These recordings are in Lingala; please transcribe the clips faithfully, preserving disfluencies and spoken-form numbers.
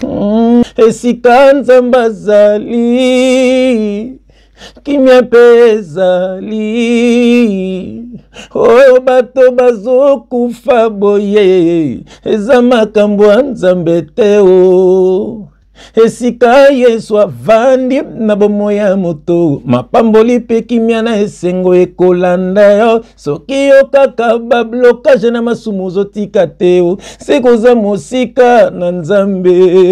esika nzambe azali kimia pezali oyo bato bazokufa boye eza makambo ya nzambe te o esika Yesu avandi na bomoi ya moto mapamboli pe kimia na esengo ekolanda yo soki yo kaka bablokage na masumu ozotika te o sekoza mosika na nzambe.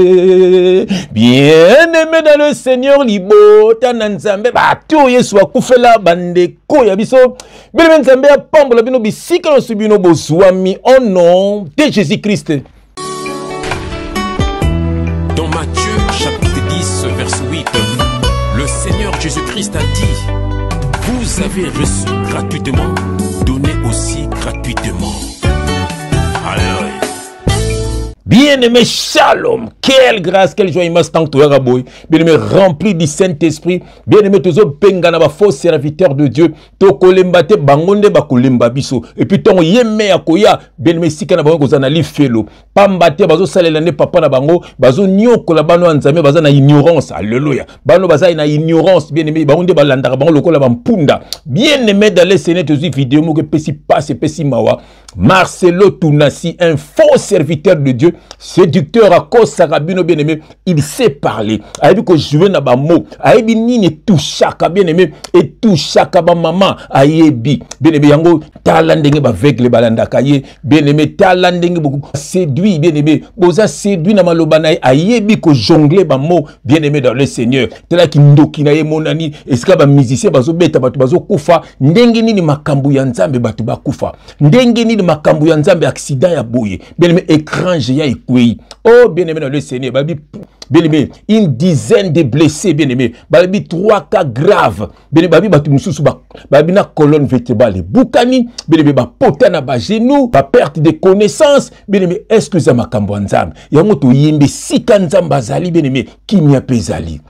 Bien-aimé dans le Seigneur, libota na nzambe bato Yesu akufela bandeko ya biso bien-aimé nzambe apambola bino bisika na subino bozwami au nom de Jésus-Christ. Dans Matthieu chapitre dix verset huit, le Seigneur Jésus-Christ a dit: vous avez reçu gratuitement, donnez aussi gratuitement. Alléluia. Bien-aimé, shalom, quelle grâce, quelle joie immense tant que tu as boy. Bien-aimé, rempli du Saint-Esprit. Bien-aimé, tous les pengana ba faux serviteurs de Dieu. To kolembate bangonde ba kolemba biso. Et puis ton yeme akoya. Bien-aimé, si kana bango kozana li felo. Pambate bazo salela ne papa na bango. Bazo nyoko la bano anzame baza na ignorance. Alléluia. Bano baza na ignorance. Bien-aimé, bangonde balandara bango lokola bampunda. Bien-aimé, dans les Seigneur, tous les vidéos mo que pesi passe pesi mawa. Marcelo Tunasi, un faux serviteur de Dieu, séducteur à cause Sarabino bien-aimé, il sait parler. Aïbi ko jouer na ba mot, aïbi nini touchaka bien-aimé et touchaka ba maman aïbi bien-aimé yango talandenge ba vegle balanda kaye bien-aimé talandenge beaucoup séduit bien-aimé boza séduit na maloba na aïbi ko jongler ba mot bien-aimé dans le Seigneur. Tela ki ndoki na ye monani eska ba musicien bazo beta batu bazo kufa ndenge nini makambu ya nzambe batu ba kufa ndenge nini makambu ya nzambe accident ya boye bien-aimé écran géant ekwei. Oh bien-aimé dans le Seigneur, babi bien-aimé une dizaine de blessés bien-aimé, babi trois cas graves bien-aimé babi batu mususu ba babi na colonne vertébrale bukani bien-aimé ba pota na ba genou ba perte de connaissance bien-aimé. Est-ce que ça makambu ya nzambe yango to yembe sika nzambe azali bien-aimé kimia pezali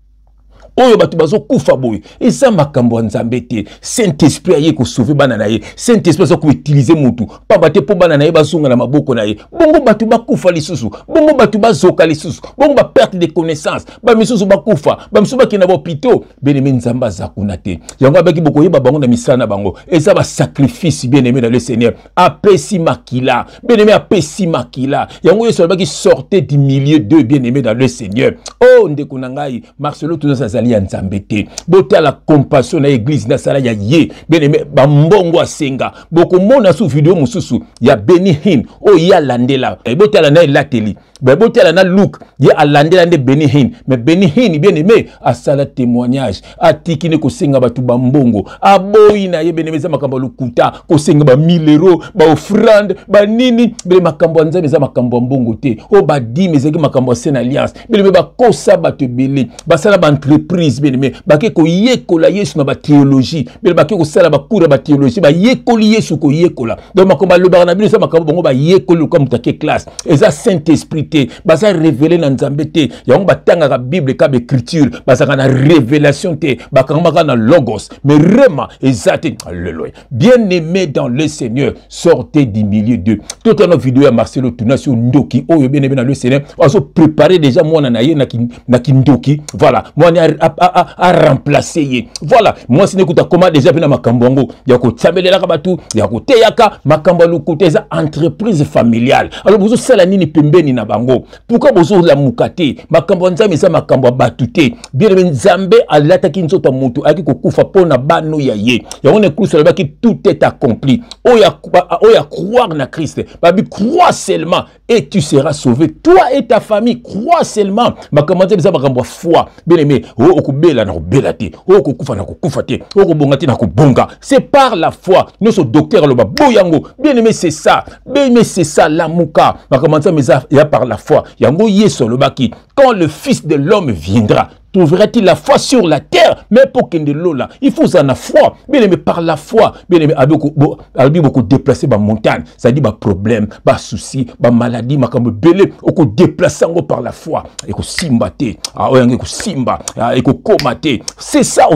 oyo batu bazo kufa boy eza makambo ya nzambe te. Saint-Esprit aye ko sauver bana na ye, Saint-Esprit azo ko utiliser mutu pa bate po bana na ye bazonga na maboko na ye bongo batu bakufa lisusu bongo batu bazoka lisusu bongo ba perte de connaissance ba misusu bakufa ba misusu bakina ba hôpitaux bien-aimé nzamba za kuna te yango abaki boko yeba bango na misana bango eza ba sacrifice bien-aimé dans le Seigneur apesi makila bien-aimé apesi makila yango yeso abaki sortait du milieu de bien-aimé dans le Seigneur. Oh ndeko na ngai Marcelo tout ça ya nzambe te bota la compassion na église na sala ya ye bien-aimé bambongo asenga boko mona su video mususu ya Benihin o ya landela e bota la na lateli be bota la na Luke ya alandela nde Benihin mais Benihin bien-aimé a sala témoignage atikine ko senga batu bambongo aboyi na ye bien-aimé za makambo lukuta ko senga ba mille euros ba offrande ba nini be makambo nzambe za makambo mbongo te o ba dime zeki makambo sen alliance bien-aimé ba kosa batu bele ba sala ba entreprise bien-aimé bake ko yekola Yesu na ba théologie bien bake ko sala ba cours ba théologie ba yekoli Yesu ko yekola donc makomba lo ba na bino sa makambo bongo ba yekoli comme take classe eza Saint-Esprit te ba sa révéler na nzambe te yango batanga ka Bible ka écriture ba sa na révélation te ba kanga na logos mais vraiment ezate. Alléluia. Bien-aimé dans le Seigneur, sortez du milieu d'eux. Tout un autre vidéo à Marcelo Tunasio Ndoki oyo bien-aimé dans le Seigneur on se préparer déjà moi na ye na ki Ndoki voilà moi a, a, a, a remplacer ye voilà moi si n'écoute comment déjà bien makambongo ya ko tsabelela ka batu ya ko teyaka makambo lukuta eza entreprise familiale alors bozo sala nini pembeni na bango pourquoi bozo la mukate makambo nzambe eza makambo batute bien nzambe alata ki nzoto mutu aki ko kufa pona bano ya ye ya on écoute cela ki tout est accompli oya oya croire na Christ babi crois seulement et tu seras sauvé toi et ta famille crois seulement makambo nzambe eza makambo foi bien aimé o okubela na kubela te o okukufa na kukufa te o okubonga te na kubonga c'est par la foi notre docteur le boyango bien aimé c'est ça bien aimé c'est ça la muka makambo nzambe eza ya par la foi yango yeso le baki quand le fils de l'homme viendra trouverait-il la foi sur la terre? Mais pour qu'il y ait l'eau là, il faut ça la foi. Bien aimé, par la foi, bien aimé, avec beaucoup, beaucoup déplacer ma montagne, ça dit ma problème, ma souci, ma maladie, ma comme belé, au déplacer par la foi, et que simbate, ah ouais, et que simba, et que komate. C'est ça, on a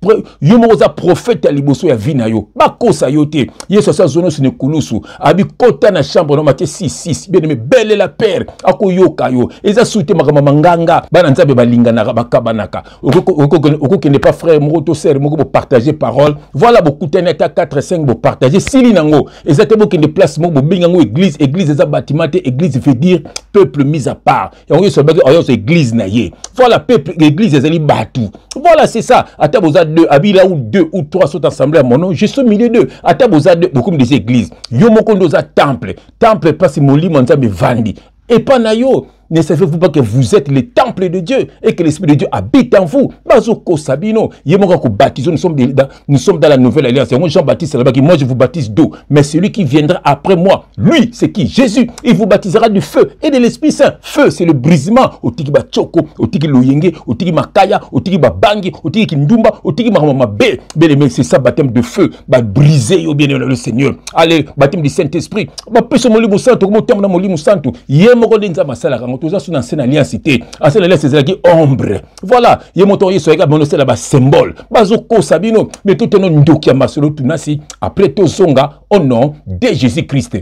yo moko za prophète ya liboso ya vie na yo bakosa yo te yesu sa zono sine kulusu abi kota na chambre no Matthieu six six bien aimé belle la père akoyoka yo eza soute makama manganga bana nzambe balingana bakabanaka oko ke ne pas frère moko to sœur moko bo partager parole voilà beaucoup tene ta quatre cinq bo partager sili nango eza te boke de place moko bo binga ngo église église eza bâtiment te église veut dire peuple mis à part yango so ba oyo église na ye voilà peuple église ezali batu voilà c'est ça ata boza deux abila ou deux ou trois sont assemblés à mon nom je suis au milieu d'eux ata boza deux beaucoup des églises yo moko ndoza temple temple parce molimo nzambe vandi et pas na yo. Ne savez-vous pas que vous êtes le temple de Dieu et que l'Esprit de Dieu habite en vous? Bazoko Sabino, nous sommes dans, nous sommes dans la nouvelle alliance. Jean-Baptiste, moi je vous baptise d'eau, mais celui qui viendra après moi, lui, c'est qui? Jésus. Il vous baptisera du feu et de l'Esprit Saint. Feu, c'est le brisement. Au tiki ba choko, au tiki loyenge, au tiki makaya, au tiki ba bangi, au tiki kindumba, au tiki mahamama be. Bien aimé, c'est ça baptême de feu. Ba briser au bien aimé le Seigneur. Allez, baptême du Saint-Esprit. Ba peso molimo santo, comme terme na molimo santo. Yemo denza masala. Tous sont dans cette alliance, ancienne alliance, c'est qui ombre. Voilà, il y a mon tour, il y a mon symbole. Bazoko Sabino, mais tout un nom qui a masolo tunasi après tout songa au nom de Jésus-Christ.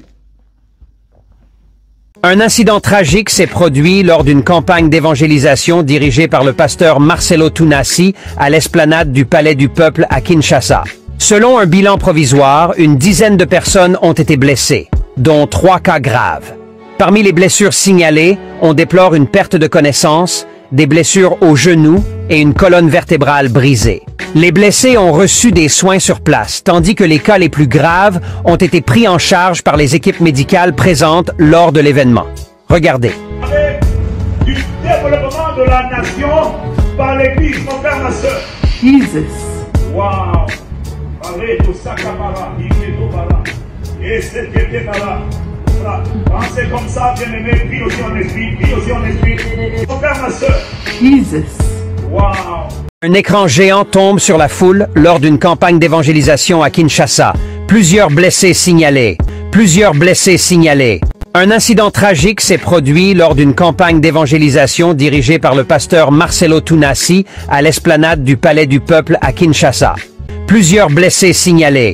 Un incident tragique s'est produit lors d'une campagne d'évangélisation dirigée par le pasteur Marcelo Tunasi à l'esplanade du Palais du Peuple à Kinshasa. Selon un bilan provisoire, une dizaine de personnes ont été blessées, dont trois cas graves. Parmi les blessures signalées, on déplore une perte de connaissance, des blessures au genou et une colonne vertébrale brisée. Les blessés ont reçu des soins sur place, tandis que les cas les plus graves ont été pris en charge par les équipes médicales présentes lors de l'événement. Regardez. Du développement de la nation par l'Église, mon frère, ma soeur. Jesus. Wow. Allez, tout ça, camarade, il fait tout par et c'était par là. Pensez comme ça, bien-aimé, prie aussi en esprit, prie aussi en esprit. Mon frère, ma soeur. Jesus. Wow. Un écran géant tombe sur la foule lors d'une campagne d'évangélisation à Kinshasa. Plusieurs blessés signalés. Plusieurs blessés signalés. Un incident tragique s'est produit lors d'une campagne d'évangélisation dirigée par le pasteur Marcelo Tunasi à l'esplanade du Palais du Peuple à Kinshasa. Plusieurs blessés signalés.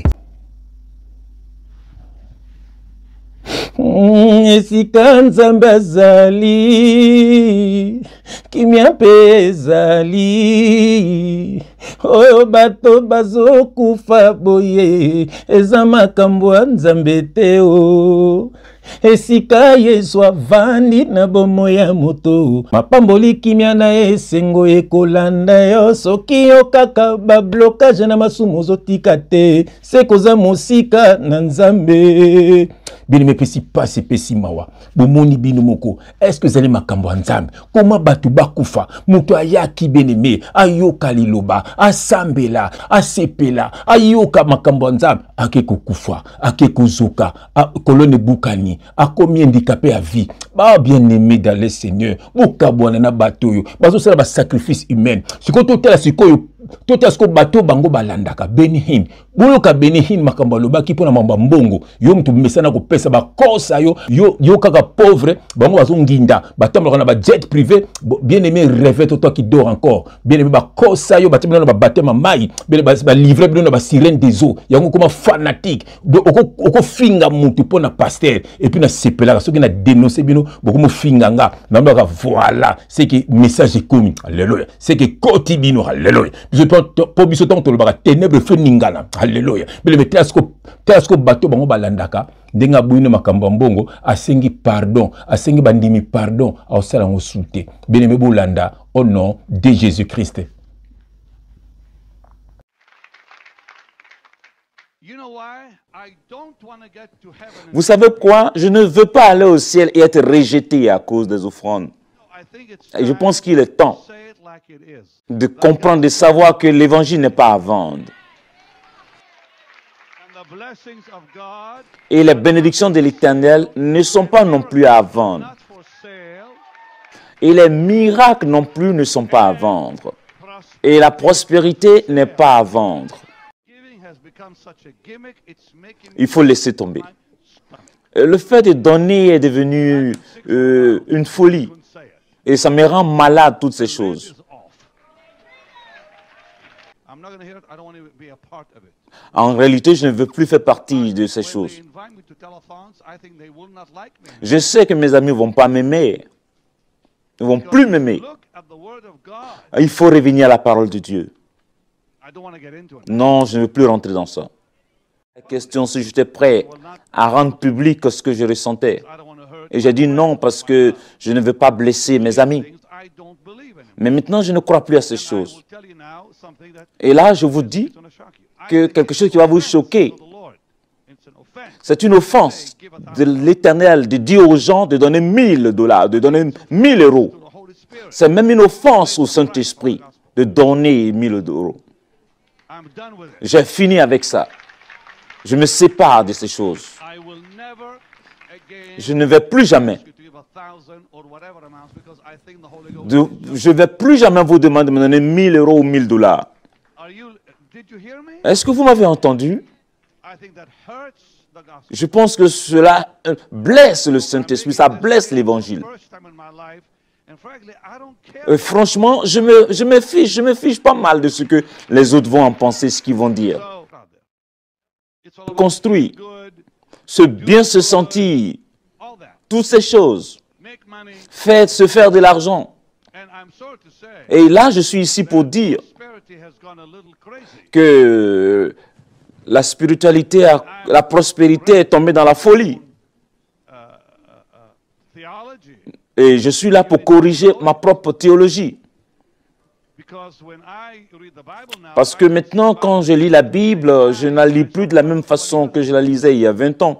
Esika nzambe azali kimia mpe ezali oyo bato bazokufa boye eza makambo ya nzambe te o esika yesu avandi na bomo ya moto mapamboli kimia na esengo ekolanda yo soki yo kaka bablokage na masumu ozotika te se koza mosika na nzambe. Bien aimé, pesi passe pesi mawa. Bomoni bino moko. Est-ce que vous allez makambo nzambe? Comment batu bakufa? Muto ayaki bien aimé, ayoka liloba, asambela, asepela, ayoka makambo nzambe, ake kukufa, ake kuzuka, kolone bukani, akomi handicapé à vie. Ba bien aimé dans le Seigneur. Bukabwana na batoyo. Bazo sala ba sacrifice humain. Siko totela siko Toto asko bato bango balandaka benihin boloka benihin makambo lobaki pona mamba mbongo yo mtu mesana ko pesa ba kosa yo yo yo kaka pauvre bango bazo nginda batamboka na ba jet privé bien aimé rêve toi qui dort encore bien aimé ba kosa yo batamboka na ba batema mai bien ba livrer bien na ba sirène des eaux yango comme fanatique oko oko finga mutu pona pasteur et puis na sepela soki na dénoncer bino beaucoup mo finga nga na mbaka voilà c'est que message est commis alléluia c'est que koti bino alléluia. Je peux pour biso temps tolo baka ténèbres fe ningana alléluia mais le teasko teasko bato bango balandaka ndenga buino makambo mbongo asengi pardon asengi bandimi pardon a osala ngo souté bien aimé bolanda au nom de Jésus-Christ. Vous savez quoi? Je ne veux pas aller au ciel et être rejeté à cause des offrandes. Et je pense qu'il est temps de comprendre, de savoir que l'évangile n'est pas à vendre. Et les bénédictions de l'Éternel ne sont pas non plus à vendre. Et les miracles non plus ne sont pas à vendre. Et la prospérité n'est pas à vendre. Il faut laisser tomber. Le fait de donner est devenu euh, une folie. Et ça me rend malade, toutes ces choses. En réalité, je ne veux plus faire partie de ces choses. Je sais que mes amis ne vont pas m'aimer. Ils ne vont plus m'aimer. Il faut revenir à la parole de Dieu. Non, je ne veux plus rentrer dans ça. La question, si j'étais prêt à rendre public ce que je ressentais. Et j'ai dit non parce que je ne veux pas blesser mes amis. Mais maintenant, je ne crois plus à ces choses. Et là, je vous dis que quelque chose qui va vous choquer. C'est une offense de l'Éternel de dire aux gens de donner mille dollars, de donner mille euros. C'est même une offense au Saint-Esprit de donner mille euros. J'ai fini avec ça. Je me sépare de ces choses. Je ne vais plus jamais. De, je ne vais plus jamais vous demander de me donner mille euros ou mille dollars. Est-ce que vous m'avez entendu? Je pense que cela blesse le Saint-Esprit, ça blesse l'Évangile. Et franchement, je me, je me fiche, je me fiche pas mal de ce que les autres vont en penser, ce qu'ils vont dire. Construire, se bien se sentir, toutes ces choses, faire, se faire de l'argent. Et là, je suis ici pour dire que la spiritualité, a, la prospérité est tombée dans la folie. Et je suis là pour corriger ma propre théologie. Parce que maintenant, quand je lis la Bible, je ne la lis plus de la même façon que je la lisais il y a vingt ans.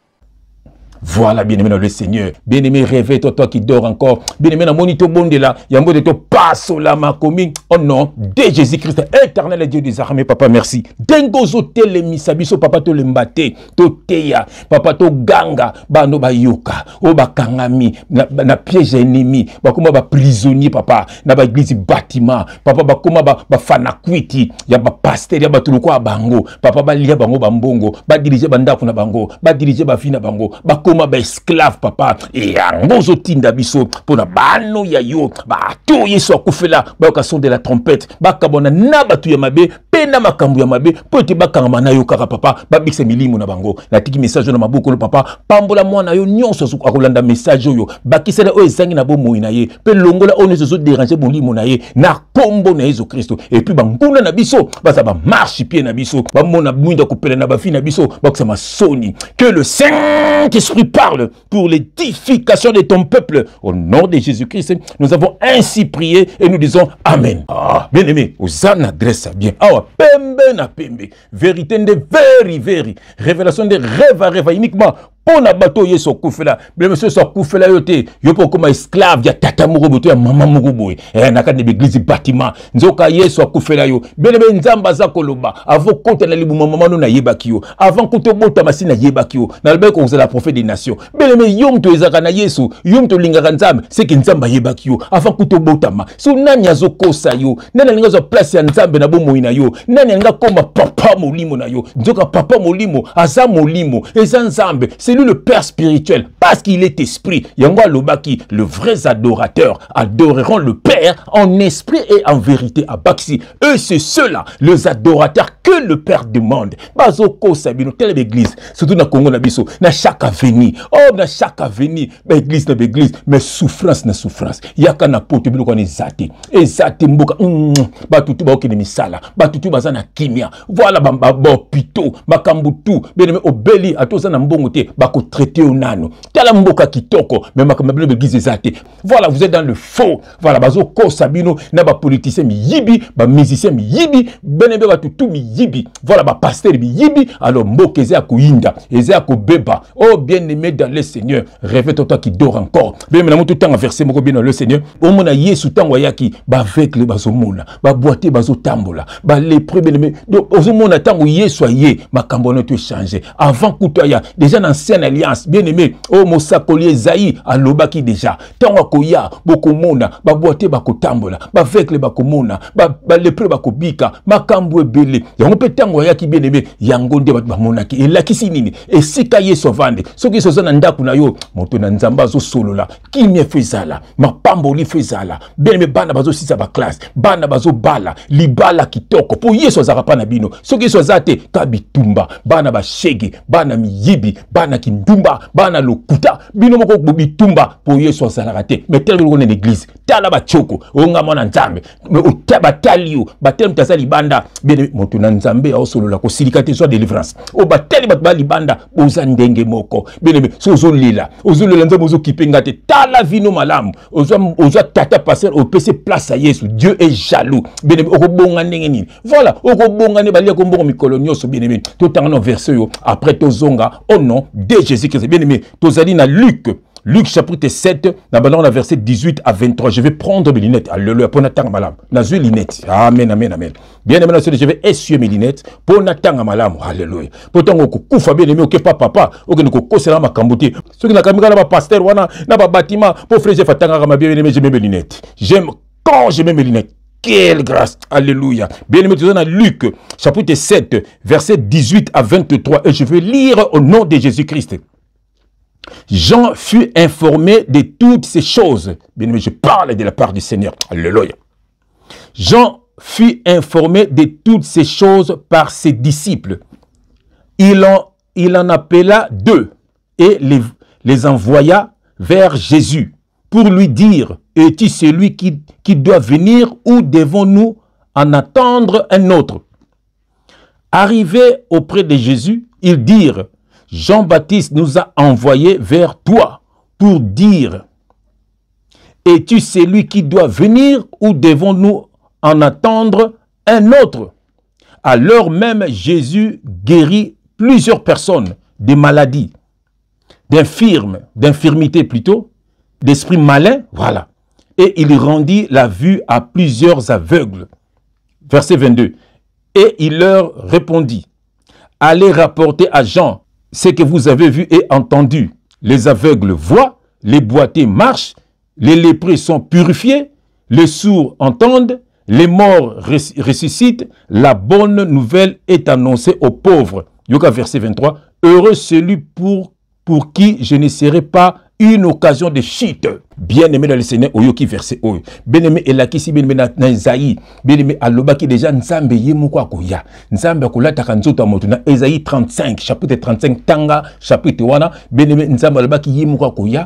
Voilà, bien-aimé dans le Seigneur. Bien-aimé, réveille-toi, toi qui dors encore. Bien-aimé, dans mon ito bonde là, yambo de to passe la ma commis. Oh non, de Jésus-Christ, éternel Dieu des armées, papa, merci. Dengozo tele misabiso, papa, to lembate, to teya, papa, to ganga, ba no ba yoka, o ba kangami, na, na piège ennemi, ba kuma ba prisonnier, papa, na ba église bâtiment, papa, ba kuma ba, ba fanakwiti, ya ba pasteur, ya ba tuluko bango, papa, ba lia bango bambongo, ba diriger banda kuna bango, ba diriger ba fina bango, ba comme ba esclave papa et yango tinda biso pona bano ya yo ba to yeso kufela ba ka son de la trompette ba kabona na batu ya mabe pena makambu ya mabe pote ba kanga na yo kaka papa ba bikse milimo na bango na tiki message na mabuko papa pambola mwana yo nyonso su akolanda message yo ba kisela o ezangi na bomo na ye pe longola on zo déranger bolimo na ye na kombo na Jésus Christ et puis ba nguna na biso ba za ba marche pied na biso ba mona mwinda kopela na ba fi na biso ba kusama soni que le Saint-Esprit parle pour l'édification de ton peuple. Au nom de Jésus-Christ, nous avons ainsi prié et nous disons Amen. Ah, bien aimé, Hosanna adresse ça bien. Ah, pembe na pembe. Vérité de veri veri. Révélation de rêve à rêve uniquement. On a bateau yeso kufela bien monsieur so kufela yote yo po comme esclave ya tata murubuto ya mama murubu eh na kande église bâtiment nzoka yeso kufela yo bien be nzamba za koloba avant compte na libu mama no na yebaki yo avant compte bota masina yebaki yo na lebe ko la prophète des nations bien me yom to ezaka na yesu yom to lingaka nzambe c'est que nzamba yebaki yo avant compte bota ma so nani azokosa yo nani linga zo place ya nzambe na bomo ina yo nani nga koma papa molimo na yo nzoka papa molimo aza molimo eza nzambe c'est le Père spirituel, parce qu'il est esprit. Yangwa Lobaki, le vrai adorateur, adoreront le Père en esprit et en vérité à Baxi. Eux, c'est ceux-là, les adorateurs que le Père demande. Bazoko Sabino, telle église, surtout dans Congo Nabiso, dans chaque avenue, oh, dans chaque avenue, église na église, mais souffrance na souffrance. Yaka na pote bilo kone zate, et zate mboka, batutu ba okene misala, batutu bazana kimia. Voilà bamba bopito, bakambutu, beneme obeli atoza na mbongote, bako traité au nano. Tala mboka kitoko, mais makamabino l'église zate. Voilà, vous êtes dans le faux. Voilà, bazoko Sabino, na ba politicien mi yibi, ba musicien mi yibi, benebe batutu mi yibi. Voilà, ba pasteur mi yibi, alors mboka eze akuinda, eze akobeba. Oh bien-aimé dans le Seigneur, réveille-toi toi qui dort encore. Bien maintenant tout temps verset moko bien dans le Seigneur. Au mona Yesu tango yaki, ba avec le bazomona, ba boiter bazotambola, ba lépreux bien-aimé. Donc au mona tango Yesu aye, makambo no te changer. Avant kutoya, déjà dans ancienne alliance bien aimé o mosakoli Esaïe alobaki déjà tango koya bokomona baboite bakotambola bavekle bakomona balepre bakobika makambo ebele yango pe tango yaki bien aimé yango nde bato bamonaki elakisi nini esika Yesu avande soki soza na ndako na yo moto na nzamba azosolola kimia fezala mapamboli fezala bien aimé bana bazosisa ba classe bana bazobala libala kitoko po Yesu azaka pa na bino soki Yesu azate ka bitumba bana bashege bana miyibi bana kindumba bana lokuta bino moko bitumba po Yesu azalaka te mais tel ko na l'église tala ba choko onga mona nzambe otaba talio batel mtasa libanda bien moto na nzambe osolola ko silikate soit délivrance o bateli bat ba libanda boza ndenge moko bien so ozolila ozolila nzambe ozokipenga te tala vino malamu ozo ozo tata passer au P C place à Yesu Dieu est jaloux bien okobonga ndenge nini voilà okobonga ne bali ko mbongo mikolo nyoso bien aimé to tangana verset yo après tozonga au nom de Jésus-Christ bien aimé tozali na Luc Luc chapitre sept, dans le verset dix-huit à vingt-trois. Je vais prendre mes lunettes. Alléluia. Pour n'attendre malam. Nas lunettes. Amen, amen, amen. Bien aimé, je vais essuyer mes lunettes. Pour n'attendre malam. Alléluia. Pourtant, on koufa bien aimé. Ok, papa, papa. Ok, nous kosela ma kamboté. Ceux qui n'ont pas mis pasteur, wana, n'a pas bâtiment. Pour frère, j'ai fait tanga ma bien aimé. J'ai mes lunettes. J'aime quand j'ai mes lunettes. Quelle grâce. Alléluia. Bien aimé, tu es dans Luc chapitre sept, verset dix-huit à vingt-trois. Et je vais lire au nom de Jésus-Christ. Jean fut informé de toutes ces choses. Bien aimé, je parle de la part du Seigneur. Alléluia. Jean fut informé de toutes ces choses par ses disciples. Il en, il en appela deux et les, les envoya vers Jésus pour lui dire, es-tu celui qui, qui doit venir ou devons-nous en attendre un autre? Arrivés auprès de Jésus, ils dirent, Jean-Baptiste nous a envoyés vers toi pour dire, es-tu celui qui doit venir ou devons-nous en attendre un autre? Alors même Jésus guérit plusieurs personnes des maladies, d'infirmes, d'infirmités plutôt, d'esprits malins, voilà. Et il rendit la vue à plusieurs aveugles. Verset vingt-deux. Et il leur répondit, allez rapporter à Jean ce que vous avez vu et entendu. Les aveugles voient, les boiteux marchent, les lépreux sont purifiés, les sourds entendent, les morts ressuscitent, la bonne nouvelle est annoncée aux pauvres. Yoga verset vingt-trois. Heureux celui pour, pour qui je ne serai pas une occasion de chute. Bien aimé dans le Seigneur, oyoki verset oyo. Bien aimé elakisi bien aimé na Esaïe. Bien aimé alobaki déjà nzambe ye moko akoya. Nzambe akolata kanzoto moto na Esaïe trente-cinq, chapitre trente-cinq tanga, chapitre wana. Bien aimé nzambe alobaki ye moko akoya.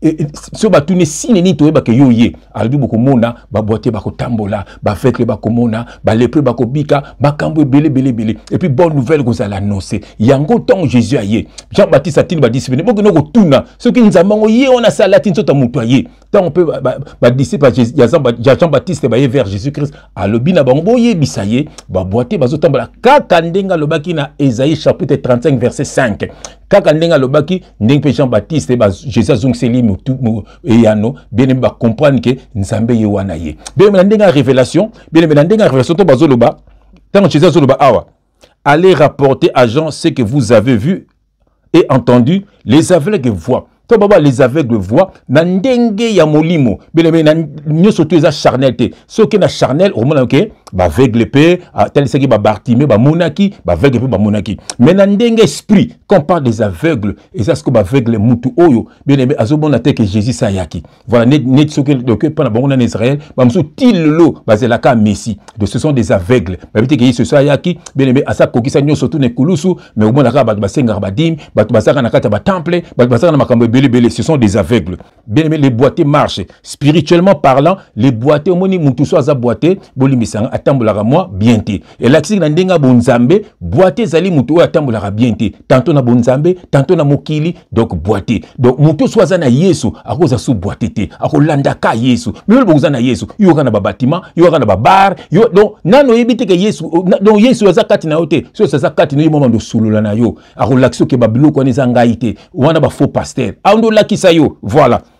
So batune sineni toyeba ke yo ye albi bokomona baboite bakotambola bafekle bakomona balepre bakobika makambo ebele bele bele et puis bonne nouvelle que vous allez annoncer yango tant Jésus aye Jean-Baptiste atini ba discipline bokino ko tuna soki nzambango ye ona salati nzota mutu aye tant on peut ba disciple Jean-Baptiste ba ye vers Jésus-Christ alobi na bango boye bisaye baboite bazotambola kaka ndenga lobaki na Esaïe chapitre trente-cinq verset cinq kaka ndenga lobaki ndenge Jean-Baptiste ba Jésus azungseli mutu e yano bien ba comprendre que nzambe ye wana ye bien ndenga révélation bien ndenga révélation to bazoloba tant Jésus azoloba awa allez rapporter à Jean ce que vous avez vu et entendu, les aveugles voient. To baba les aveugles voient na ndenge ya molimo beleme na nyoso to eza charnel te soki na charnel au mona ke ba aveugle pe tel seki ba Bartimée ba monaki ba aveugle pe ba monaki mais na ndenge esprit quand on parle des aveugles et ça ce que ba aveugle mutu oyo beleme azobona te que Jésus sa yaki voilà net net soki donc pendant bon en Israël ba mso tillo bazelaka Messie de ce sont des aveugles ba bité que Jésus sa yaki beleme asa kokisa nyoso to ne kulusu mais au mona ka ba basenga ba dim ba basaka na kata ba temple ba basaka na makambo ce sont des aveugles. Bien aimé, les boiteux marchent. Spirituellement parlant, les boiteux, moni mutuso aza boiteux, boli misanga atambolara moi bienté. Et là qui ndenga bonzambe, boiteux zali mutu atambolara bienté. Tantôt na bonzambe, tantôt na mokili, donc boiteux. Donc mutuso aza na Yesu, akoza sou boiteuté, akolanda ka Yesu. Mais le boza na Yesu, yo kana ba bâtiment, yo kana ba bar, yo donc nano yebite ke Yesu, donc Yesu aza kati na ote. So ça kati no moment de sulula na yo. Akolakso ke babilo ko neza ngaite. Wana ba faux pasteur. Ando la kisayo, voilà.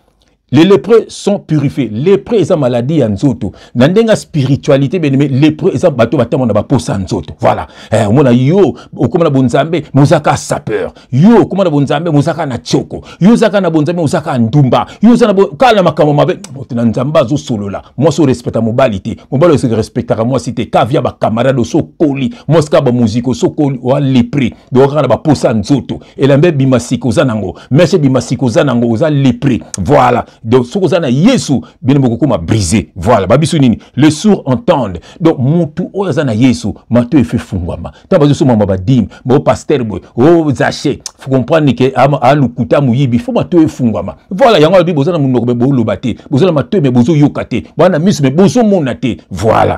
Les lépreux sont purifiés. Lépreux est une maladie en zoto. Dans la spiritualité, les lépreux est un bateau bateau na baposa en zoto. Voilà. Eh, on a yo, comme na bonzambe, mozaka sapeur. Yo, comme na bonzambe, mozaka na choko. Yo zaka na bonzambe, mozaka ndumba. Yo zaka na kala makamo mabe. Na nzamba zo solo là. Moi so respecte mobilité. Mobile se respectera moi si te kavia ba camarade so koli. Moi ska ba musique so koli wa lépreux. Donc na baposa en zoto. Et la mbé bimasiko zanango. Monsieur bimasiko zanango oza lépreux. Voilà. Donc, ce que Yesu, bien beaucoup m'a brisé. Voilà, babisu nini. Les sourds entendent. Donc, mon tout, oh, zana Yesu, ma tout est fait fungwama. T'as pas besoin de ma badim, mon pasteur, oh, zaché. Faut comprendre que, à l'ukuta mouyibi, faut ma tout est fungwama. Voilà, y'a un peu besoin de mon nom, beau lobate. Besoin de ma tout, mais besoin yokate. Voilà, mis, mais besoin monate. Voilà.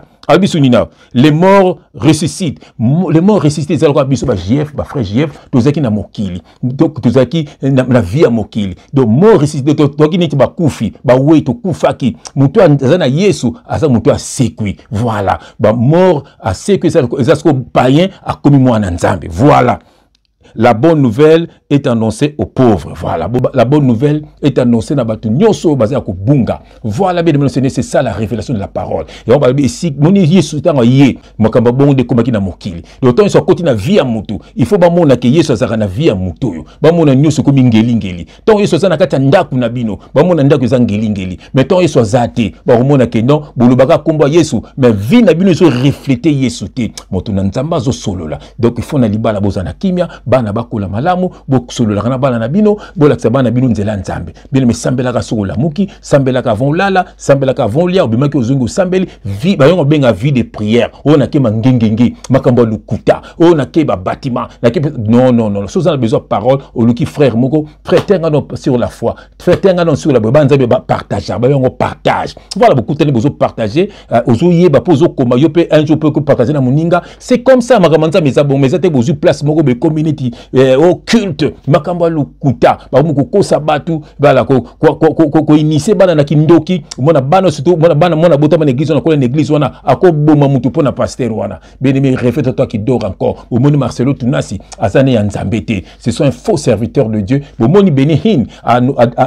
Les morts ressuscitent. Les morts ressuscitent. C'est ce que J F, frère J F, tous ceux qui n'ont mokili. Donc, tous ceux qui la vie à mokili. Donc, mort ressuscitent. Donc, qui n'est pas koufi, bah ouais, to koufaki. Moutou a Yesu, à ça moutou a sécui. Voilà. Bah mort à sécui, c'est ce que païen a commis moi en Nzambe. Voilà. La bonne nouvelle est annoncée aux pauvres. Voilà. La bonne nouvelle est annoncée dans batu nyoso basé à Kubunga. Voilà, bien mentionné, c'est ça la révélation de la parole. Et on va dire ici, mon Yesu tanga yé, makamba bon de komaki na mokili. D'autant ils sont continue vie à mutu. Il faut ba mona ke Yesu azaka na vie à mutu yo. Ba mona nyoso komi ngeli ngeli. Tant Yesu azana kata ndaku na bino, ba mona ndaku za ngeli ngeli. Mais tant Yesu azate, ba mona ke non, bolobaka komba Yesu, mais vie na bino so refléter Yesu te. Moto na nzamba zo solo là. Donc il faut na libala bozana kimia, bana bakola malamu, bo solo la kana bana na bino, bo la sabana bino nzela nzambe. Bien me sambela ka solo la muki, sambela ka von lala, sambela ka von lia, obima ke ozungu sambeli, vi ba yongo benga vie de prière. O na ke mangengenge, makambo lukuta, o na ke ba bâtiment, na ke non non non, so ça a besoin de parole, o luki frère moko, frère tenga non sur la foi, frère tenga non sur la banza ba partage, ba yongo partage. Voilà beaucoup de besoin partager, ozo yeba pozo koma yo pe un jour peut partager na moninga, c'est comme ça makamanza mais ça bon mais ça te besoin place moko be community au culte makambo lukuta ba moko kosa batu bala ko ko ko ko initier bana na kindoki mona bana surtout mona bana mona bota na église on a l'église wana akoboma mutu pona pasteur wana bien-aimé répète toi qui dort encore au moni Marcelo Tunasi azane ya nzambete ce sont un faux serviteur de Dieu bo moni benihin a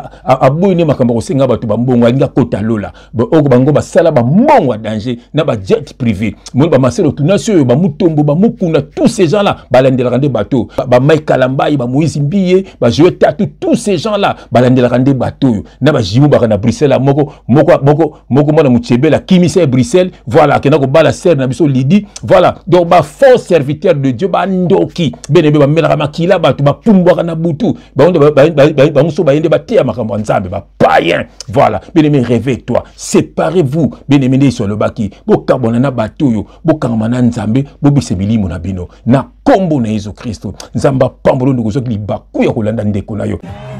a a boyne makambo ko senga batu ba mbongo alinga kota lola bo oko bango ba sala ba mbongo danger na ba jet privé moni ba Marcelo Tunasi ba mutombo ba mukuna tous ces gens là balandela rande bateau ba Mike Kalambai ba Moïse Mbiye ba jouer tatu tous ces gens là balandela rande bateau na ba jimu ba na Bruxelles moko moko moko moko mona mutchebe la kimisa Bruxelles voilà kena ko bala ser na biso lidi voilà donc ba faux serviteur de Dieu ba ndoki benebe ba mela makila batu ba pumbwa na butu ba onde ba ba muso ba yende ba tia makambo nzambe ba païen voilà benebe réveille-toi séparez-vous benebe sur le baki bo kabona na bateau yo bo kangana nzambe bo bisebili mona bino na kombo na Yesu Kristo nzamba pambolo ndoko soki libaku ya kolanda ndeko na yo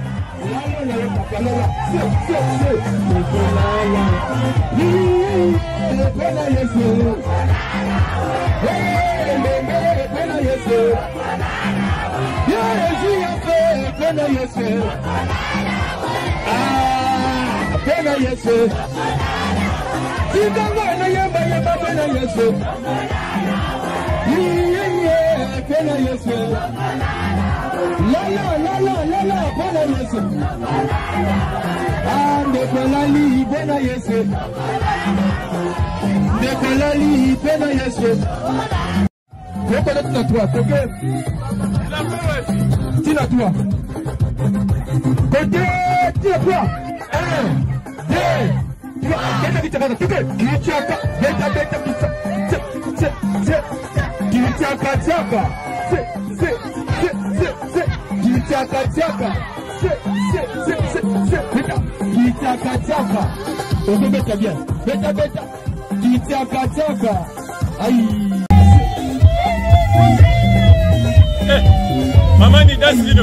Pena Yesu, la la la la la la, pena Yesu. Ah, Nekolali, pena Yesu. Nekolali, pena Yesu. Faut connaître la toi, ok? Tire toi. Côté, tire toi. Un, deux, trois. Qu'est-ce que tu vas faire? Qui tu as fait? Beta, beta, beta. C'est, c'est, c'est. Tiaka tiaka, c'est c'est c'est c'est c'est tiaka tiaka, c'est c'est c'est c'est c'est beta, tiaka tiaka, on peut mettre bien, beta beta, tiaka tiaka, aïe. Maman ni danse vidéo.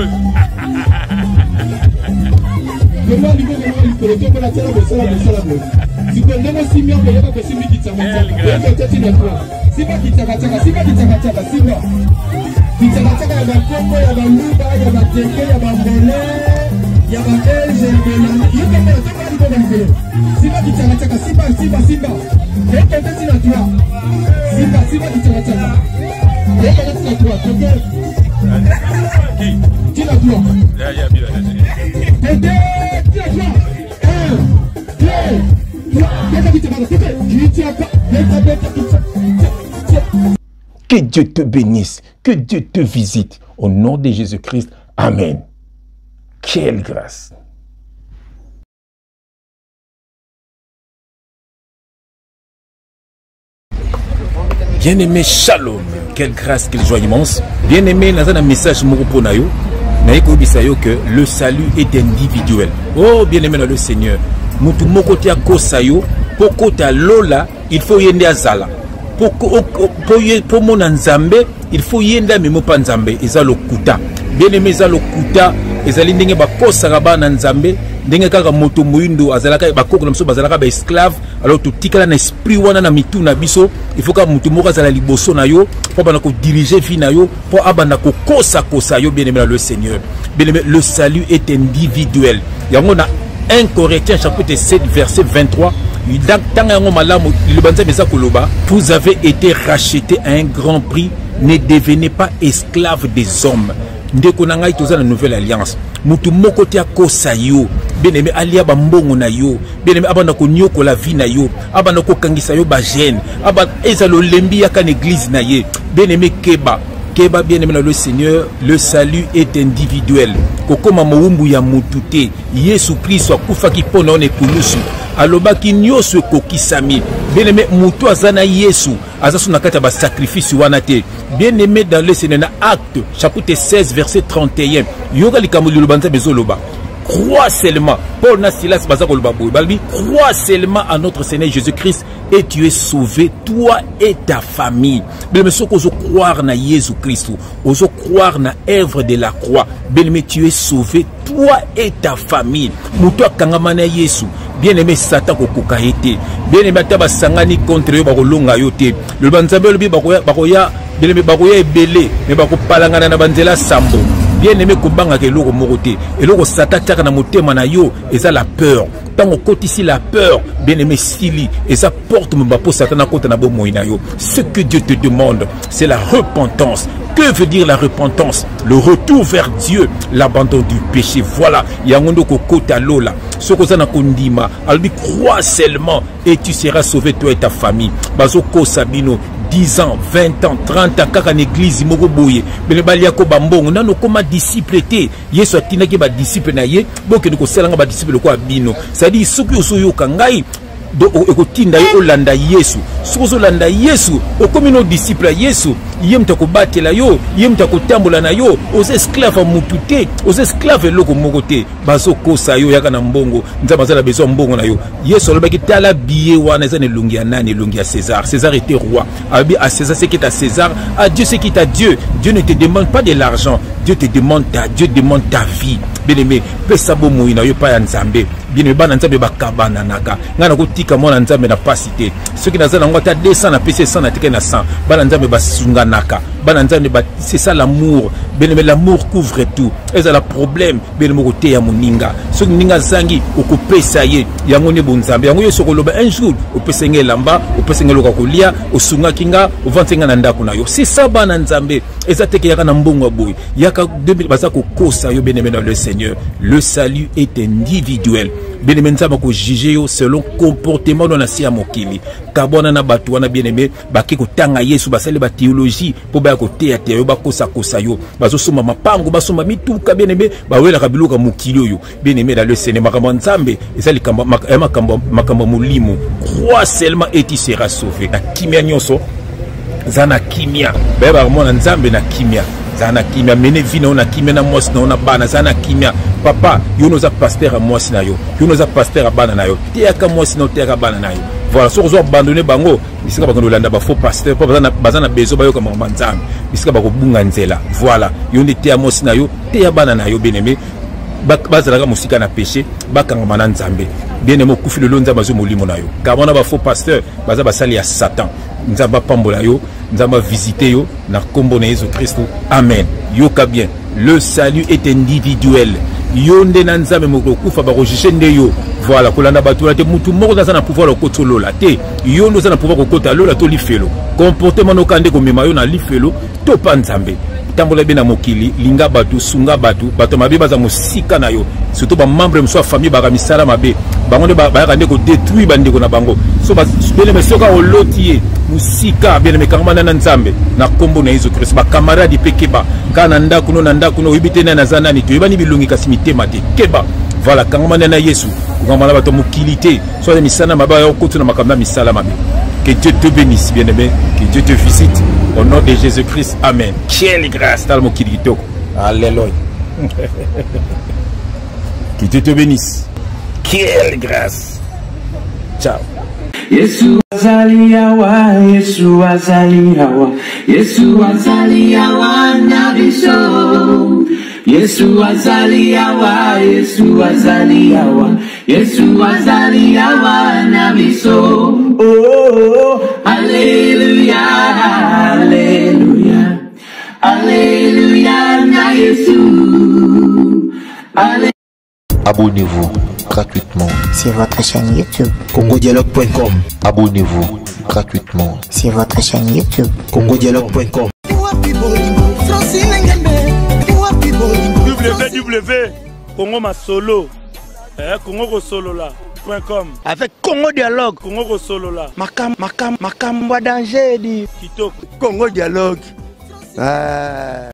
Comment niveau comment il peut la télé de ça de ça là. Si tu ne si bien que que si mi dit ça moi. Que tu n'as pas. Si pas qui taka taka, si pas qui taka taka, si pas. Qui taka taka ya Congo, ya Luba, ya Teke, ya Ngolé, ya Belge, ya Belanda. Il y a pas de taka niveau dans le. Si pas qui taka taka, si pas, si pas, si pas. Et que tu n'as pas. Si pas, si pas qui taka taka. Et que tu n'as pas. Qui? Qui n'a pas. Ya ya bien. Tete, tu as pas. Que Dieu te bénisse, que Dieu te visite. Au nom de Jésus-Christ, Amen. Quelle grâce. Bien-aimé, shalom. Quelle grâce, quelle joie immense. Bien-aimé, nous avons un message pour nous. Que le salut est individuel. Oh, bien-aimé dans le Seigneur. Mutu mokote akosa yo, pokota lola, il faut yende azala. Pour mon nzambe, il faut yende memo pa nzambe, eza lokuta. Bien-aimé eza lokuta, ezali ndenge bakosa raba na nzambe, ndenge kaka moto muindo azalaka bakoko na mso bazalaka ba esclave, alors to tikala na esprit wana na mitu na biso, il faut ka mutu moko azala liboso na yo, pour bana ko diriger vie na yo, pour abana ko kosa kosa yo, bien-aimé dans le Seigneur. Bien-aimé, le salut est individuel. Yango na un Corinthiens chapitre sept verset vingt-trois. Vous avez été rachetés à un grand prix, ne devenez pas esclaves des hommes. Ndeko na ngai toza na nouvelle alliance. Mutu moko te akosa yo. Bien-aimé alia ba mbongo na yo. Bien-aimé abana ko nyoko la vie na yo. Abana ko kangisa yo ba gêne. Abana ezalo lembi ya kan église na ye. Bien-aimé keba. Keba, bien-aimé dans le Seigneur, le salut est individuel. Kokoma moumbu ya mutute. Yesu Christ wa kufa ki pona one kulusu. Aloba ki nyoso kokisami. Bien-aimé mutu azana Yesu. Azasu nakata ba sacrifice wanate. Bien-aimé dans le Seigneur, na Acte chapitre seize verset trente et un. Yoga likamuli lubanza bezoloba. Crois seulement. Paul Nasilas Bazakolobaboui. Balbi, crois seulement à notre Seigneur Jésus-Christ et tu es sauvé, toi et ta famille. Bien-aimé, ce qu'on croire na Jésus-Christ, on croire na œuvre de la croix. Bien-aimé, tu es sauvé, toi et ta famille. Moutoua kangamana Yesu. Bien-aimé, Satan kokoka été. Bien-aimé, taba sangani contre yo bakolonga yote. Le banzabe lobi bakoya bakoya bien-aimé bakoya ebele, mais bakopalangana na banzela sambo. Bien-aimé kobanga ke loko morote et loko sata taka na motema na yo eza la peur. Tant on côté ici la peur, bien-aimé sili et ça porte mon bapo satana kota na bo moina yo. Ce que Dieu te demande, c'est la repentance. Que veut dire la repentance? Le retour vers Dieu, l'abandon du péché. Voilà, yangondo ko kota lola. Ce que ça na kondima, albi crois seulement et tu seras sauvé toi et ta famille. Bazo ko sabino dix ans, vingt ans, trente ans, kaka l'église moko boye. Bele balia ko bambongo nano koma disciple te. Yesu atina ki ba disciple na ye, boke ndiko selanga ba disciple ko abino. Ça dit soki osoyo kangai do ekotinda yo olanda Yesu. Soki olanda Yesu, okomino disciple Yesu, yem takobatela yo, yem takotambola na yo, aux esclaves mutute, aux esclaves loko moko te. Bazo kosa yo yaka na mbongo, nzamba za besoin mbongo na yo. Yesu alobaki tala biye wana eza ne lungi ya nani, lungi ya César. César était roi. Abi à César ce qui est à César, à Dieu ce qui est à Dieu. Dieu ne te demande pas de l'argent, Dieu te demande ta Dieu demande ta vie. Bien-aimé, pesa bo moina yo pa ya nzambe. Bien-aimé bana nzambe bakabana naka. Ngana ko tika mona nzambe na pasité. Ceux qui nazana ngota deux cents na P C cent na teke na cent. Bana nzambe basunga naka. Bana nzambe ba c'est ça l'amour. Bien-aimé l'amour couvre tout. Et ça le problème bien-aimé côté ya moninga. Ceux qui ninga zangi okopesa ye. Yango ne bonzambe. Yango yo sokoloba un jour opesa ngelamba, opesa ngeloka kolia, osunga kinga, ovantenga na ndako na yo. C'est ça bana nzambe. Et ça teke yaka na mbongo boy. Yaka deux mille basa ko kosa yo bien-aimé dans le Seigneur. Le salut est individuel. Bien-aimé nzamba ko juger yo selon comportement dans la sia mokili. Kabona na batu wana bien-aimé baki ko tanga Yesu basali ba théologie po ba ko théâtre yo ba kosa kosa yo. Bazo soma mapango basoma mituka bien-aimé ba wela kabiluka mokili yo. Bien-aimé dans le Seigneur makambo nzambe ezali kamba makambo makambo mulimo. Crois seulement et tu seras sauvé. Na kimia nyonso zana kimia. Ba ba mona nzambe na kimia. Zana kimia mene vino na kimia na mwasi na ona bana zana kimia papa yo noza pasteur a mwasi na yo yo noza pasteur a bana na yo te aka mwasi na te aka bana na yo voilà so zo abandonner bango bisika bango landa ba faux pasteur pa bazana bazana bezo ba yo ka manzambe bisika ba ko bunga nzela voilà yo ndi te a mwasi na yo te ya bana na yo bien-aimé bazala ka musika na péché bakanga mana nzambe bien-aimé okufi le lonza bazo molimo na yo kabona ba faux pasteur baza basali ya Satan nzamba pambola yo nzamba visiter yo na kombo na Jésus Christ. Amen. Yoka bien. Le salut est individuel. Yonde na nzambe moko kufa ba rejeter nde yo. Voilà, kolanda batula te mutu moko za na pouvoir lokota lola te. Yondo za na pouvoir kokota lola to lifelo. Comportement no kande ko mema yo na lifelo to pa nzambe. tambola be na mokili linga batu sunga batu bato mabe baza mosika na yo surtout ba membre de famille ba misala mabe bango ba ba kande ko détruire bandeko na bango so ba bele mesoka olotie musika bele mekangama na nzambe na kombo na Yesu Christ ba camarade pekeba kana ndako no na ndako no ibite na nazana ni to bani bilungi kasimite mate keba voilà kangama na Yesu kangama na bato mokilité so les misala mabe ya kotu na makamba misala mabe. Que Dieu te bénisse, bien-aimé. Que Dieu te visite. Au nom de Jésus-Christ. Amen. Quelle grâce. Alléluia. Que Dieu te bénisse. Quelle grâce. Ciao. Yesu azaliawa, Yesu azaliawa, Yesu azaliawa nabiso. Yesu azaliawa, Yesu azaliawa, Yesu azaliawa nabiso. Oh, oh, alléluia, alléluia, alléluia na Yesu. Alléluia. Abonnez-vous gratuitement sur votre chaîne YouTube congodialogue point com. Abonnez-vous gratuitement sur votre chaîne YouTube congodialogue point com. w w w Congo Masolo, eh, Congo Solo là. Avec Congo Dialogue, Congo Solo là. Makam, makam, makam, wa danger di. Kitoko. Congo Dialogue. Ah.